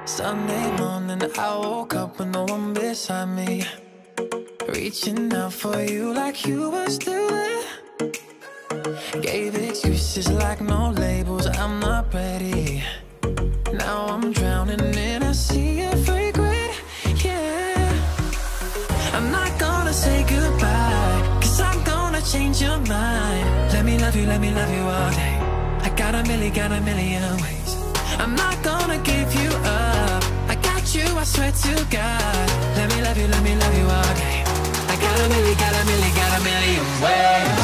Sunday morning, I woke up with no one beside me, reaching out for you like you were still there. Gave excuses like no labels, I'm not ready. Now I'm drowning in a sea of regret, yeah. I'm not gonna say goodbye, 'cause I'm gonna change your mind. Let me love you all day. I got a million ways. I'm not gonna give you up, I got you, I swear to God. Let me love you all day. I got a million ways.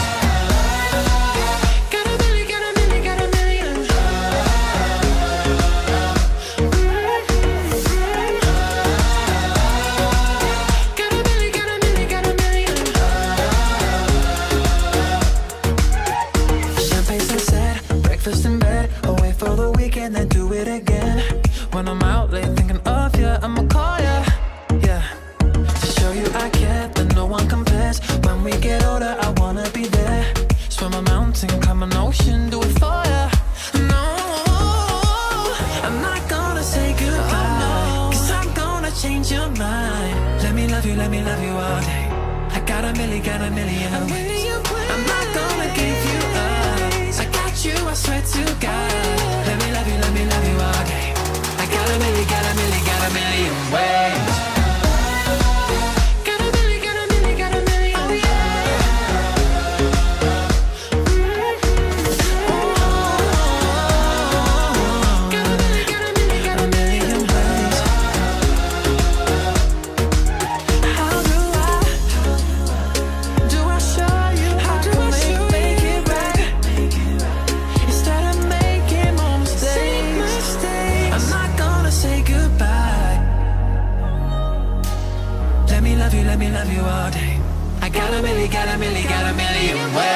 Breakfast in bed, away for the weekend, then do it again. When I'm out late thinking of you, I'ma call ya, yeah. To show you I care, that no one compares. When we get older, I wanna be there. Swim a mountain, climb an ocean, do it for ya. No, I'm not gonna say goodbye, 'cause I'm gonna change your mind. Let me love you all day. I got a million ways. I'm not gonna give you up, I got you, I swear to God. Let me love you all day. I got a million ways. Let me love you all day. I got a million ways.